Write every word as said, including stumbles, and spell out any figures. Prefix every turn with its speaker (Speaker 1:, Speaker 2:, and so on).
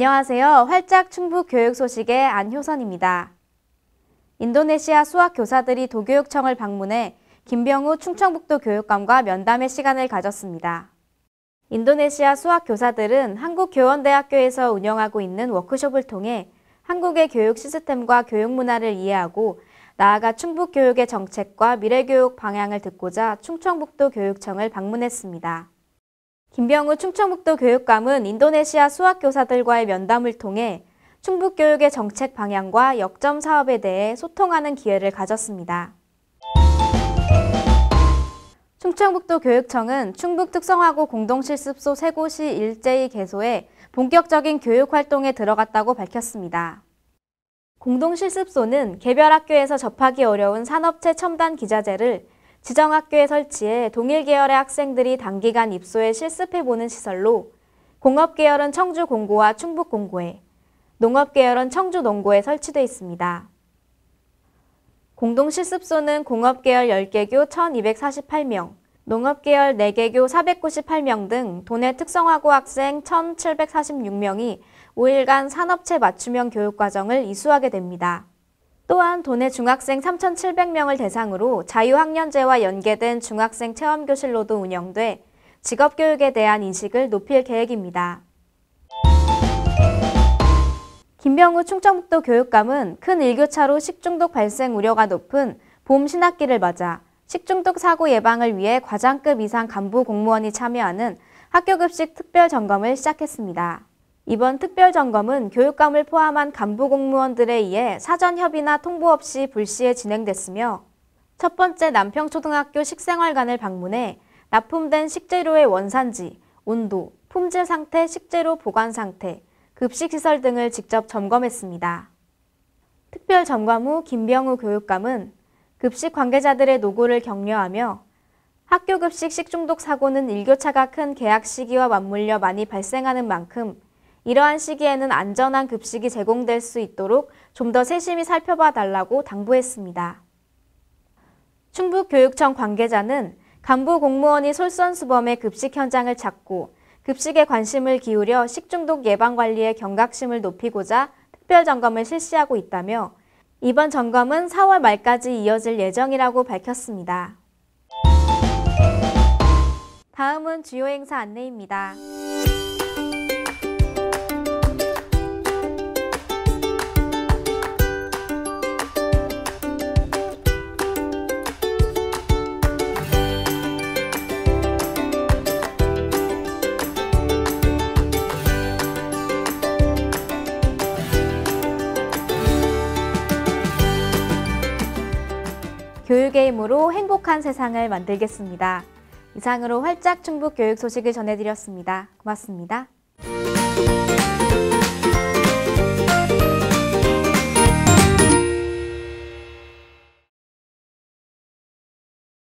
Speaker 1: 안녕하세요. 활짝 충북 교육 소식의 안효선입니다. 인도네시아 수학 교사들이 도교육청을 방문해 김병우 충청북도 교육감과 면담의 시간을 가졌습니다. 인도네시아 수학 교사들은 한국교원대학교에서 운영하고 있는 워크숍을 통해 한국의 교육 시스템과 교육 문화를 이해하고 나아가 충북 교육의 정책과 미래교육 방향을 듣고자 충청북도 교육청을 방문했습니다. 김병우 충청북도 교육감은 인도네시아 수학 교사들과의 면담을 통해 충북 교육의 정책 방향과 역점 사업에 대해 소통하는 기회를 가졌습니다. 충청북도 교육청은 충북 특성화고 공동실습소 세 곳이 일제히 개소해 본격적인 교육 활동에 들어갔다고 밝혔습니다. 공동실습소는 개별 학교에서 접하기 어려운 산업체 첨단 기자재를 지정 학교에 설치해 동일 계열의 학생들이 단기간 입소해 실습해보는 시설로 공업계열은 청주공고와 충북공고에, 농업계열은 청주농고에 설치되어 있습니다. 공동실습소는 공업계열 열 개교 천이백사십팔 명, 농업계열 네 개교 사백구십팔 명 등 도내 특성화고 학생 천칠백사십육 명이 오 일간 산업체 맞춤형 교육과정을 이수하게 됩니다. 또한 도내 중학생 삼천칠백 명을 대상으로 자유학년제와 연계된 중학생 체험교실로도 운영돼 직업교육에 대한 인식을 높일 계획입니다. 김병우 충청북도 교육감은 큰 일교차로 식중독 발생 우려가 높은 봄 신학기를 맞아 식중독 사고 예방을 위해 과장급 이상 간부 공무원이 참여하는 학교급식 특별점검을 시작했습니다. 이번 특별점검은 교육감을 포함한 간부 공무원들에 의해 사전 협의나 통보 없이 불시에 진행됐으며 첫 번째 남평초등학교 식생활관을 방문해 납품된 식재료의 원산지, 온도, 품질 상태, 식재료 보관 상태, 급식시설 등을 직접 점검했습니다. 특별점검 후 김병우 교육감은 급식 관계자들의 노고를 격려하며 학교 급식 식중독 사고는 일교차가 큰 개학 시기와 맞물려 많이 발생하는 만큼 이러한 시기에는 안전한 급식이 제공될 수 있도록 좀 더 세심히 살펴봐 달라고 당부했습니다. 충북교육청 관계자는 간부 공무원이 솔선수범해 급식 현장을 찾고 급식에 관심을 기울여 식중독 예방 관리에 경각심을 높이고자 특별점검을 실시하고 있다며 이번 점검은 사월 말까지 이어질 예정이라고 밝혔습니다. 다음은 주요 행사 안내입니다. 교육의 힘으로 행복한 세상을 만들겠습니다. 이상으로 활짝 충북 교육 소식을 전해드렸습니다. 고맙습니다.